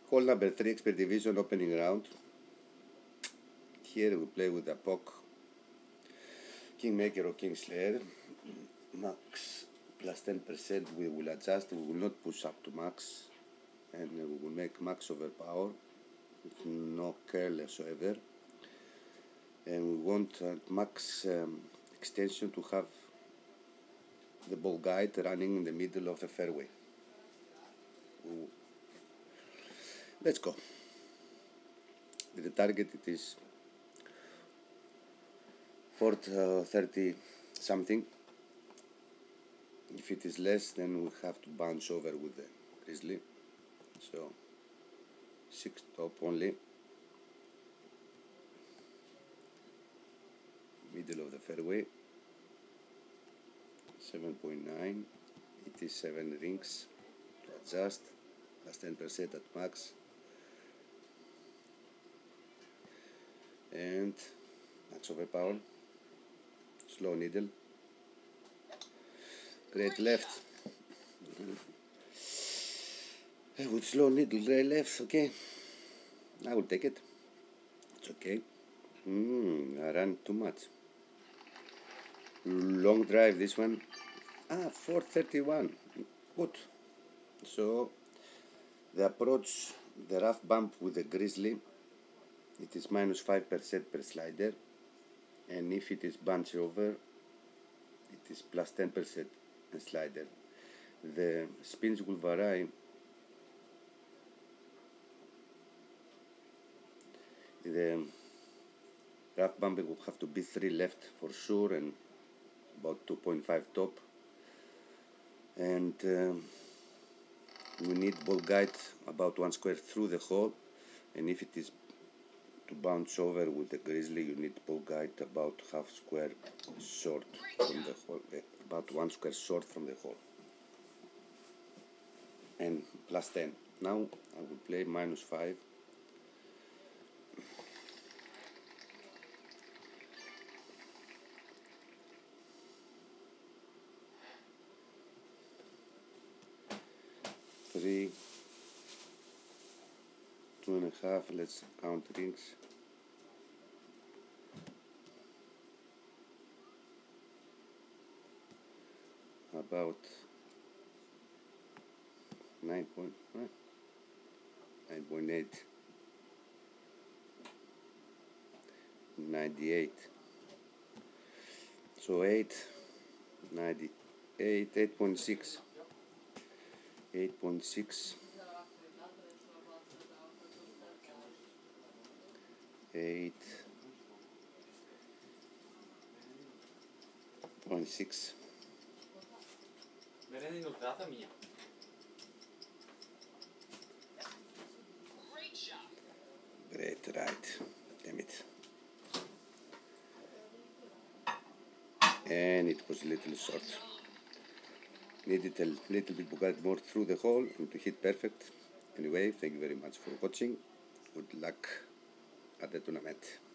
Hole number 3, expert division, opening round. Here we play with a poke, kingmaker or kingslayer. Max plus 10%, we will adjust, we will not push up to max, and we will make max overpower with no curl whatsoever. And we want max extension to have the ball guide running in the middle of the fairway. Let's go. With the target it is 430 something. If it is less, then we have to bounce over with the grizzly. So 6 top only. Middle of the fairway. 7.9. It is 7 rings to adjust. Plus 10% at max. And max overpower. Slow needle. Great left. With slow needle, great left. Okay, I will take it. It's okay. I ran too much. Long drive this one. 431. Good. So the approach, the rough bump with the grizzly, it is minus 5% per slider, and if it is bunch over, it is plus 10% slider. The spins will vary. The rough bumping will have to be 3 left for sure, and about 2.5 top. And we need ball guide about 1 square through the hole, and if it is to bounce over with the grizzly, you need ball guide about half square short from the hole, about 1 square short from the hole, and plus 10. Now I will play minus 5. Three, 2.5, let's count rings. About 9.8, 98. So 98, 8.6. 8.6, 8.6. Great, right. Damn it. And it was a little short. Needed a little bit more through the hole and to hit perfect. Anyway, thank you very much for watching. Good luck at the tournament.